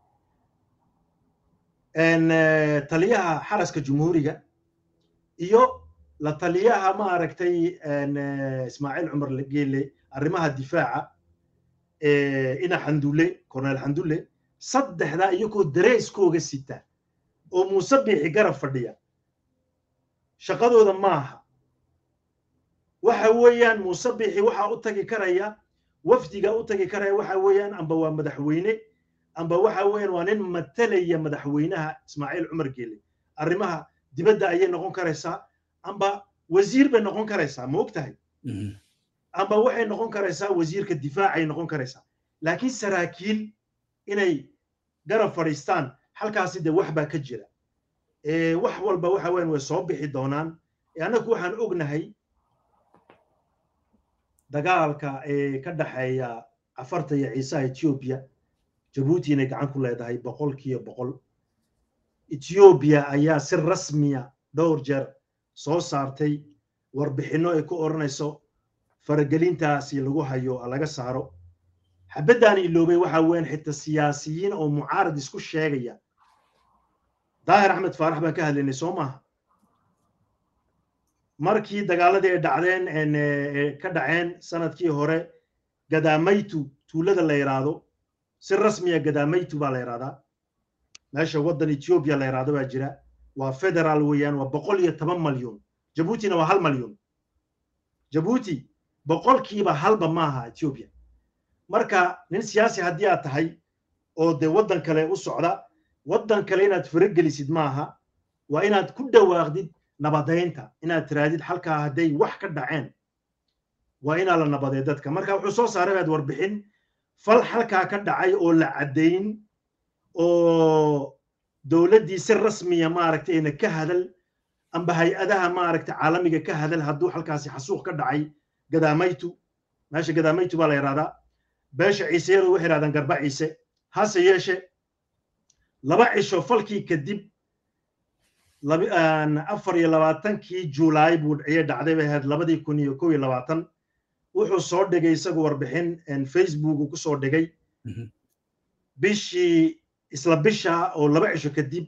taliyaha xaraska jumhuuriga iyo la taliyaha ma aragtay Ismaaciil Cumar Geelle arrimaha difaaca ina xandule colonel xandule saddexda iyagoo dareyskooga sita oo Muuse Biixi garab fadhiya shaqadooda maaha waxa weeyaan Muuse Biixi waxa u tagi karaya wafdiga u tagi karaya waxa weeyaan amba waa madaxweyne amba waxa weeyaan waa nin matalaya madaxweynaha Ismaaciil Cumar Geelle arrimaha dibadda ayay noqon karaysaa amba wasiir bay noqon karaysaa ma ogtahay amba waxay noqon karaysaa wasiirka difaaca ay noqon karaysaa laakiin saraakiil inay garab fadhiistaan halkaasi de wax baa ka jira wax walba waxa weyn way soo bixi doonaan anagu waxaan ognahay dagaalka ka dhaxeeya afarta iyo ciisaha Ethiopia jabuuti inay gacan ku leedahay boqolkiiba boqol Ethiopia ayaa si rasmiya dhowr jeer soo saartay warbixino ay ku oranayso faragelintaasi lagu hayo laga saaro xabadaan iloobay waxa weyn xitaa siyaasiyiin oo mucaarad isku sheegaya daahir axmed faarax baan ka hadlaynay soo maaha markii dagaaladii ay dhacdeen ka dhaceen sanadkii hore gadaamaytu tuulada la yiraahdo si rasmiya gadaamaytu baa la yiraahdaa meesha waddan Ethiopia la yiraahdo baa jira waa federal weeyaan waa 110 malyan Djibouti-na waa 1 malyan Djibouti boqolkiiba halba maaha Ethiopia marka nin siyaasi haddii aad tahay oo de waddan kale u socda waddan kale inaad faragelisid maaha waa inaad ku dhawaaqdid nabadeynta inaad tiraadid halkaa hadday wax ka dhaceen waa inaa la nabadeey dadka marka wuxuu soo saaray baad warbixin fal halkaa ka dhacay oo la caddayn oo dowladdii si rasmiya maaragtay ina ka hadal amba hay-adaha maaragtay caalamiga ka hadal hadduu halkaasi xasuuq ka dhacay gadaamaytu meesha gadaamaytu baa la yidhahdaa beesha ciiseeru waxay yidhahdaan garba ciise hase yeeshe laba cisho falkii kadib 24 Juulaay buu dhacday bay ahayd 2021 wuxuu soo dhigay isagu warbixin Facebook ku soo dhigay bishii isla bisha oo laba cisho kadib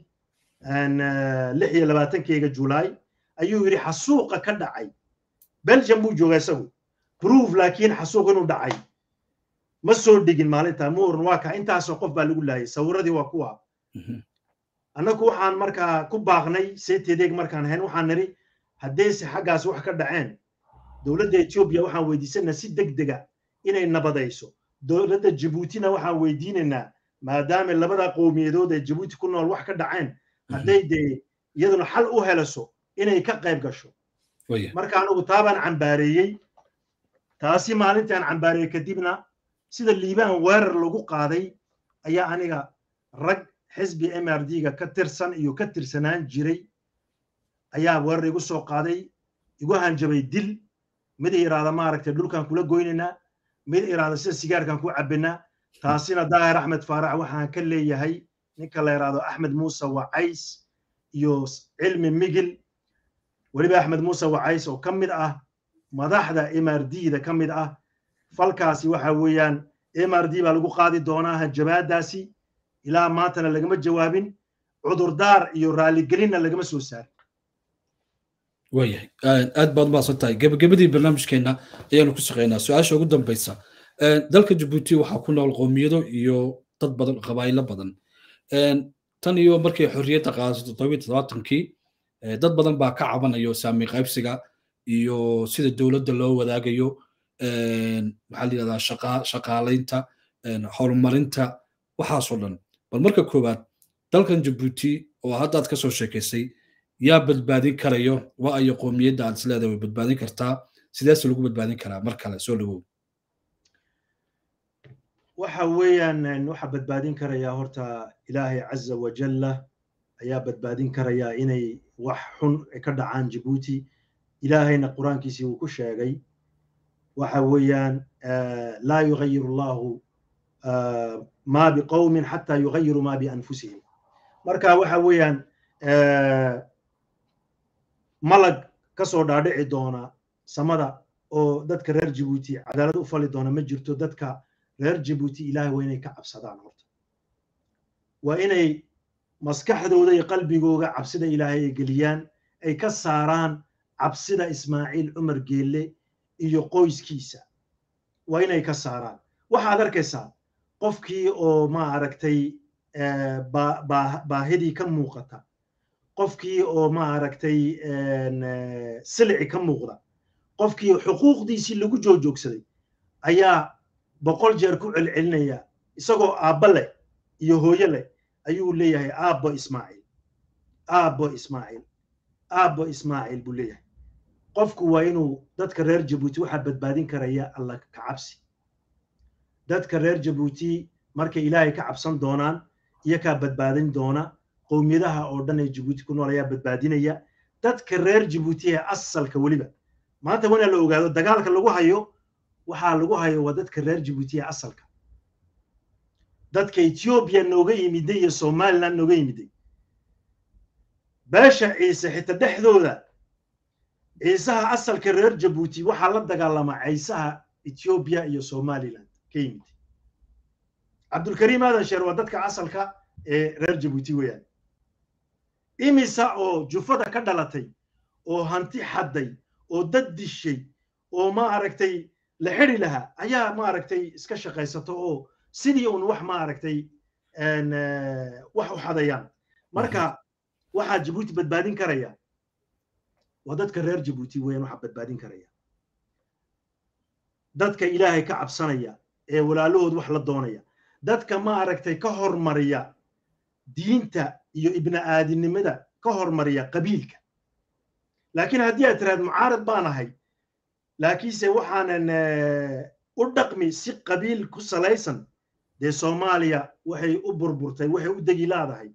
26 Juulaay ayuu yiri xasuuqa ka dhacay Belgium buu joogay isagu proof laakiin xasuuq inuu dhacay ma soo dhigin maalinta muur waa ka intaas qof baa lagu laayay sawiradii waa kuwa annagu waxaan markaa ku baaqnay seetedeeg markaan ahayn waxaan niri haddayse xaggaas wax ka dhaceen dowladda Ethiopia waxaan weydiisanaa si degdega inay nabadayso dowladda Djibouti-na waxaan weydiinaynaa maadaama labada qowmiyadood ee Djibouti ku nool wax ka dhaceen hadday de iyaduna xal u helaso inay ka qayb gasho marka anigu taabaan cambaareeyey taasi maalintaan cambaareeyey kadibna sida liibaan weerar lagu qaaday ayaa aniga rag xisbi MRD-ga ka tirsan iyo ka tirsanaan jiray ayaa weerar igu soo qaaday igu hanjabay dil mid iraada maaragtay dhulkan kula goynaynaa mid iraada sida sigaarkan ku cabbinaa taasina daahir axmed faarax waxaan ka leeyahay ninka la yiraahdo axmed muuse wacays iyo cilmi migil weliba axmed muuse wacays oo ka mid ah madaxda MRD-da ka mid ah falkaasi waxa weeyaan MRD baa lagu qaadi doonaa hanjabaadaasi ilaa maantana lagama jawaabin cudurdaar iyo raaligelinna lagama soo saarin waayahay aad baad umahadsan tahay gebagabadii barnaamijkeenna ayaanu ku shaqeynaa su-aasha ugu dambaysa dalka Djibouti waxaa ku nool qowmiyado iyo dad badan qabaa'ilo badan tan iyo markay xorriyadda qaadatay 77-kii dad badan baa ka cabanayo saami qaybsiga iyo sida dowladda loo wadaagayo maxaa la yidhahdaa shaqaalaynta horumarinta waxaasoo dhan bal marka koowaad dalkan Djibouti oo haddaad ka soo sheekaysay yaa badbaadin karayo waa ayo qowmiyadda aad isleedahay way badbaadin kartaa sideese lagu badbaadin karaa mar kale soo dhawow waxa weeyaan waxa badbaadin karaya horta ilaahay caza wajalla ayaa badbaadin karaya inay wax xun ka dhacaan Djibouti ilaahayna quraankiisii uu ku sheegay waxa weeyaan laa yughayyiru Allahu ma biqawmin hatta yughayyiru ma bi anfusihim marka waxa weeyaan malag ka soo dhaadhici doona samada oo dadka reer Djibouti cadaalad u fali doona ma jirto dadka reer Djibouti ilaahay waa inay ka cabsadaan horta waa inay maskaxdooda iyo qalbigooda cabsida ilaahay ay geliyaan ay ka saaraan cabsida Ismaaciil Cumar Geelle iyo qoyskiisa waa inay ka saaraan waxaad arkaysaa qofkii oo ma aragtay baahidii ka muuqata qofkii oo ma aragtay silici ka muuqda qofkii xuquuqdiisii lagu joogjoogsaday ayaa 100 jeer ku celcelinaya isagoo aabba leh iyo hooyo leh ayuu leeyahay aabbo Ismaaciil aabbo Ismaaciil aabbo Ismaaciil buu leeyahay qofku waa inuu dadka reer Djibouti waxa badbaadin karaya Allah ka cabsi dadka reer Djibouti markay ilaahay ka cabsan doonaan iyo ka badbaadin doona qowmiyadaha oo dhan ee Djibouti ku nool ayaa badbaadinaya dadka reer Djibouti ee asalka waliba maanta wana la ogaado dagaalka lagu hayo waxa lagu hayo waa dadka reer Djibouti ee asalka dadka Ethiopia nooga yimiday iyo Somaliland nooga yimiday baasha ciise xitaa dhexdooda ciisaha asalka reer Djibouti waxa la dagaalama ciisaha Ethiopia iyo Somaliland ka yimid Abdulkarim Aadan Sheer waa dadka asalka ee reer Djibouti weeyaan imisa oo jufada ka dhalatay oo hanti xaday oo dad dishay oo ma aragtay la xiri laha ayaa ma aragtay iska shaqaysato oo sidii uu wax ma aragtay wax u xadayaan marka waxa Djibouti badbaadin karaya waa dadka reer Djibouti weeyaan waxa badbaadin karaya dadka Ilaahay ka cabsanaya ee walaalahood wax la doonaya dadka ma aragtay ka hormariya diinta iyo ibn aadinimada ka hormariya qabiilka laakiin haddii aad tiraad mucaarad baan ahay laakiinse waxaanan u dhaqmi si qabiil ku salaysan dee Soomaaliya waxay u burburtay waxay u degi laadahay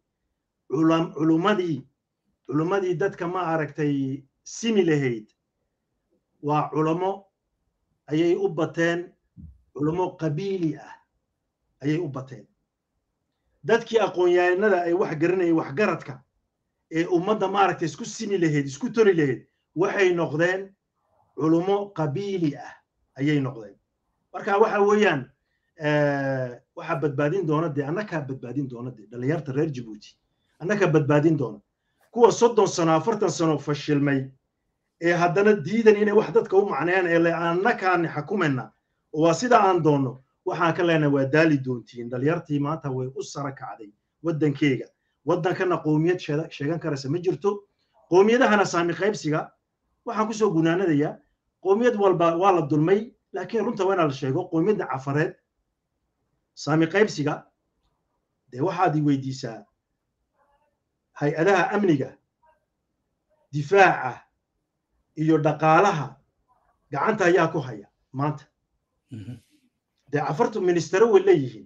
culumadii dadka ma aragtay simi lahayd waa culamo ayay u bateen culamo qabiili ah ayay u bateen dadkii aqoon-yahanada ay wax garanayay wax garadka ee ummadda ma aragtay isku simi lahayd isku toli lahayd waxay noqdeen culumo qabiili ah ayay noqdeen marka waxa weeyaan waxa badbaadin doona dee annaka badbaadin doona dee dhalinyarta reer Djibouti annaka badbaadin doona kuwa 30 sano 40 sano fashilmay ee haddana diidan inay wax dadka u macneen ee la annaka xukumayna waa sida aan doono waxaan ka leenahay waa daali doontiin dhalinyartii maanta way u sara kacday waddankeega waddankana qoomiyad sheegan karaysa ma jirto qoomiyadahana saami qaybsiga waxaan ku soo gunaanadaya qoomiyad walba waa la dulmay laakiin runta waa la sheego qoomiyadda cafareed saami qaybsiga dee waxaad i weydiisaa hay-adaha amniga difaaca iyo dhaqaalaha gacanta ayaa ku haya maanta dee cafartu ministero way leeyihiin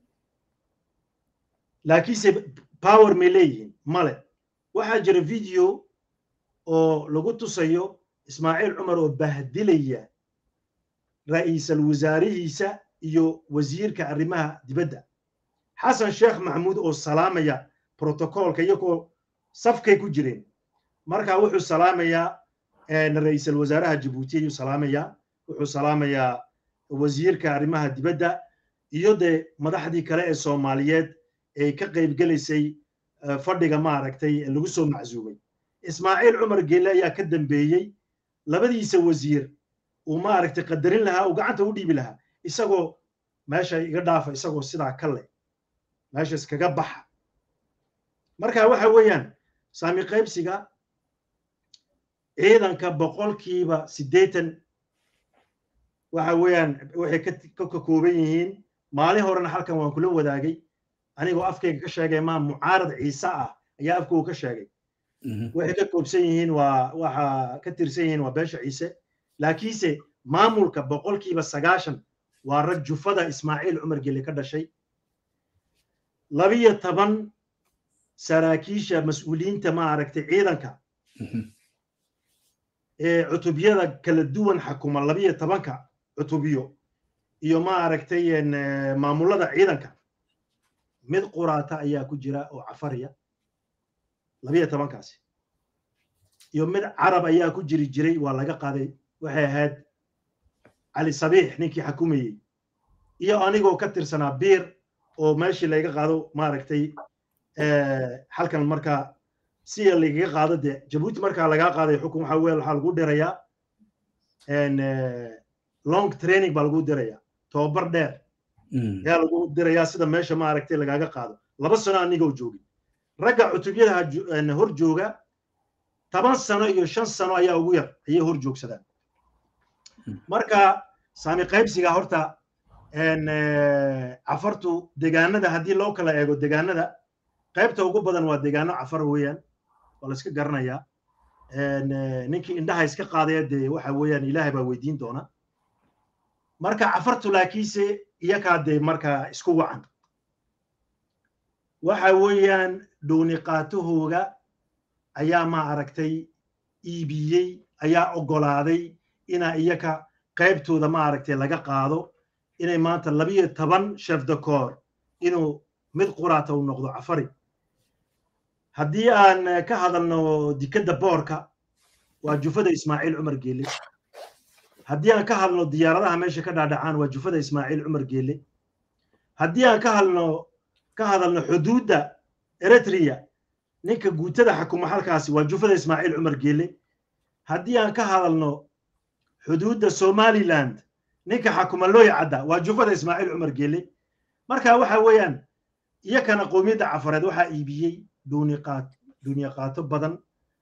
laakiinse power may leeyihiin male waxaa jira video oo lagu tusayo Ismaaciil Cumar oo bahdilaya ra'iisul wasaarihiisa iyo wasiirka arrimaha dibadda Xasan Sheekh Maxamuud oo salaamaya protocolka iyagoo safkay ku jireen marka wuxuu salaamaya ra'iisul wasaaraha Djibouti ayuu salaamaya wuxuu salaamaya wasiirka arrimaha dibadda iyo de madaxdii kale ee Soomaaliyeed ee ka qayb galaysay fadhiga ma aragtay lagu soo macsuumay Ismaaciil Cumar Geele ayaa ka dambeeyay labadiisa wasiir uu ma aragtay qadarin lahaa uu gacanta u dhiibi lahaa isagoo meesha iga dhaafa isagoo sidaa kale meesha iskaga baxa marka waxa weeyaan saami qaybsiga ciidanka boqolkiiba 80 waxa weeyaan waxay ka kooban yihiin maalin horena halkan waan kula wadaagay anigoo afkayga ka sheegay ma mucaarad ciise ah ayaa afkooda ka sheegay waxay ka koobsan yihiin waxa ka tirsan yihiin waa beesha ciise laakiinse maamulka boqolkiiba 90 waa rag jufada Ismaaciil Cumar Geele ka dhashay 12 saraakiisha mas'uuliyiinta ma aragtay ciidanka ee cutubiyada kala duwan xukuma 12 cutubiyo iyo ma aragtay maamulada ciidanka mid quraata ayaa ku jira oo cafariya 12 kaasi iyo mid carab ayaa ku jiray waa laga qaaday waxay ahayd Ali Sabiix ninkii xukumayay iyo anigoo ka tirsanaa biir oo meeshii laga qaado ma aragtay halkan marka si laga qaado de Djibouti marka laga qaaday xukun waxa weey waxa lagu dhirayaa long training baa lagu dirayaa tababar dheer yaa lagu dirayaa sida meesha ma aragtay lagaga qaado 2 sano anigoo joogay ragga cutubiyada hor jooga 10 sano iyo 5 sano ayaa ugu yar ayay hor joogsadaan marka saami qaybsiga horta cafartu deegaanada haddii loo kala eego deegaanada qaybta ugu badan waa deegaano cafar weeyaan oo la iska garanayaa ninkii indhaha iska qaadaya dee waxa weeyaan ilaahay baa weydiin doona marka cafartu laakiinse iyakaa dee marka isku wacan waxa weeyaan dooni qaatahooga ayaa ma aragtay iibiyey ayaa ogolaaday ina iyaka qaybtooda ma aragtay laga qaado inay maanta 12 chef de corps inuu mid quraata uu noqdo cafari haddii aan ka hadalno dikadda boorka waa jufada ismaaciil cumar geele haddii aan ka hadalno diyaaradaha meesha ka dhaadhacaan waa jufada ismaaciil cumar geele haddii aan ka hadalno xuduudda eritrea ninka guutada xakuma halkaasi waa jufada ismaaciil cumar geele haddii aan ka hadalno xuduudda somaliland ninka xakuma looy cadda waa jufada ismaaciil cumar geele marka waxa weeyaan iyakana qowmiyadda cafareed waxaa iibiyey duuniya qaato badan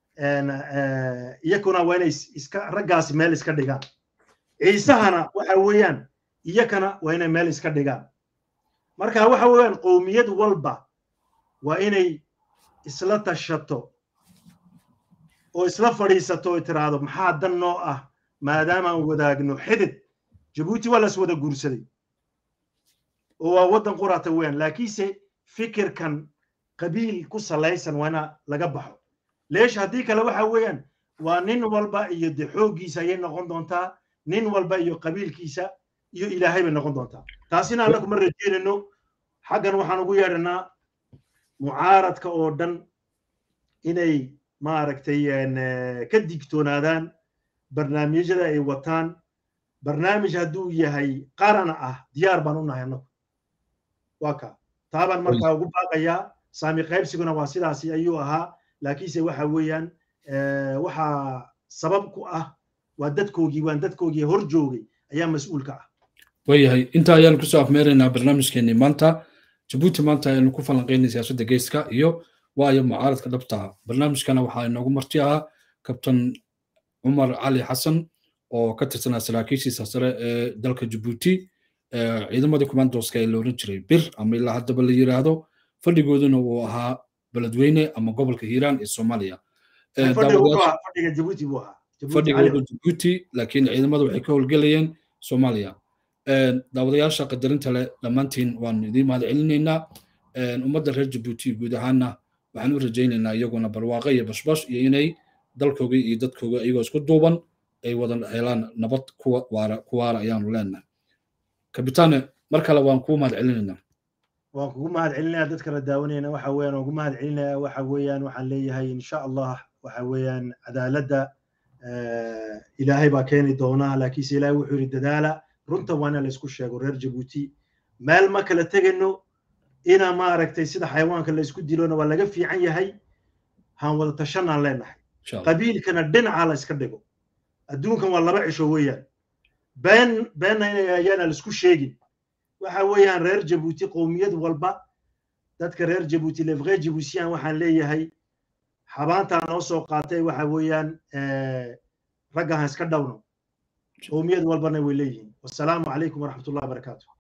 iyakuna waa inay raggaasi meel iska dhigaan ciisahana waxa weeyaan iyakana waa inay meel iska dhigaan marka waxa weeyaan qowmiyad walba waa inay isla tashato oo isla fadhiisato oo tiraahdo maxaa dan noo ah maadaama aan wadaagno xidid jabuuti waa las wada guursaday oo waa waddan quraata weeyaan laakiinse fikirkan qabiil ku salaysan waa ina laga baxo leesh haddii kale waxa weeyaan waa nin walba iyo de xooggiisa ayay noqon doontaa nin walba iyo qabiilkiisa iyo ilaahay bay noqon doontaa taasina annagu ma rajeynayno xaggan waxaan ugu yeedhanaa mucaaradka oo dhan inay maaragtay ka digtoonaadaan barnaamijyada ay wataan barnaamij hadduu yahay qarana ah diyaar baan u nahay annagu waa ka taabaan markaa ugu baaqayaa saami qaybsiguna waa sidaasi ayuu ahaa laakiinse waxa weeyaan waxaa sabab ku ah waan dadkoogii hor joogay ayaa mas'uulka ah wayahay inta ayaan kusoo afmeeraynaa barnaamijkeenii maanta jabuuti maanta ayaynu ku falanqaynay siyaasadda geeska iyo waayo mucaaradka dhabta barnaamijkana waxaa inoogu marti ahaa kabtan cumar cali xasan oo ka tirsanaa saraakiishiisa sare ee dalka jabuuti ciidamadii commandoska ee la oran jiray bir ama ilaa haddaba la yiraahdo fadhigooduna uu ahaa beledweyne ama gobolka hiiraan ee soomaaliya fadhigooda jabuuti laakiin ciidamada waxay ka howlgelayeen soomaaliya daawadayaasha qadarinta leh dhammaantiin waan idiin mahad celinaynaa ummadda reer jabuuti guud ahaanna waxaan u rajaynaynaa iyaguna barwaaqo iyo bashbash iyo inay dalkooga iyo dadkooga iyagoo isku duuban ay wada helaan nabad ku waara ayaanu leenahay kabitaane mar kale waan kuu mahad celinaynaa waan kugu mahad celinayaa dadka la daawanayna waxa weeyaan ugu mahad celinayaa waxa weeyaan waxaan leeyahay insha allah waxa weeyaan cadaaladda ilaahay baa keeni doonaa laakiinse ilaahay wuxuu yidhi dadaala runta waana la isku sheego reer jabuuti meel ma kala tegayno ina maaragtay sida xayawaanka la isku dilona waa laga fiican yahay haan wada tashanaan leenahay qabiilkana dhinaca la iska dhigo adduunkan waa laba cisho weeyaan beenna ayaana la isku sheegin waxa weeyaan reer jabuuti qowmiyad walba dadka reer jabuuti lefqee jabuutiyan waxaan leeyahay xabaantaa noo soo qaatay waxa weeyaan raggahan iska dhowno qowmiyad walbana way leeyihiin wassalaamu calaykum waraxmatullahi wabarakaatu